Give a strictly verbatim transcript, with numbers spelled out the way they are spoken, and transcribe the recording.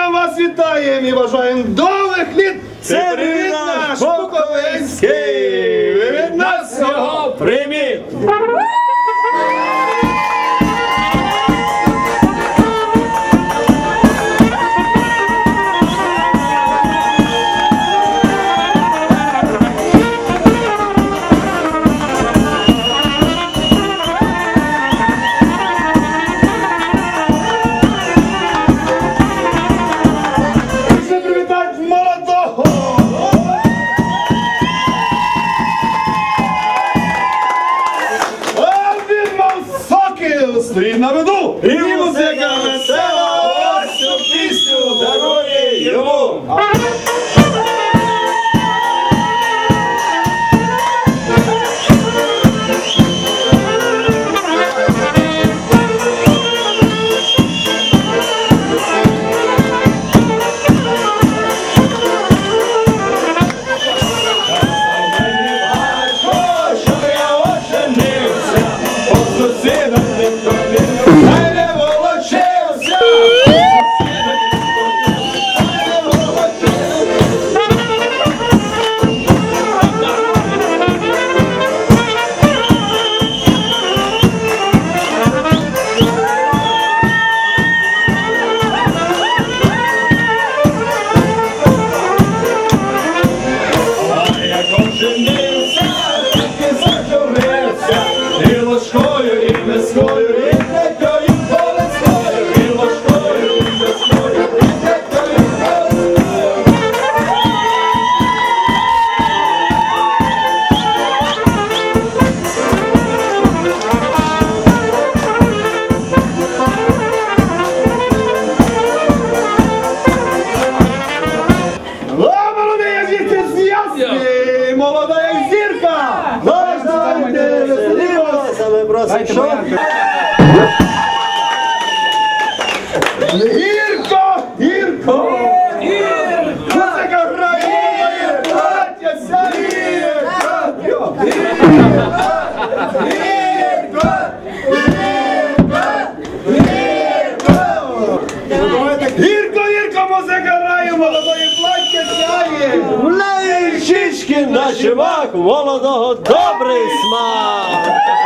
ювілеєм вас вітаємо і бажаємо довгих літ! Це привіт наш Буковинський! Ви від нас його прийміть! Стоїть на виду! І музика весела, ось цю пісню дарує йому! Молода як зірка! Давайте, веселімося! Ми просимо, що? Гірко! Гірко! Музика грає! Братя, ся гірко! Гірко! Гірко! Гірко, гірко, музика грає! Молодої плаття сяє! Влеє щічки на чувак, молодого добрий смак!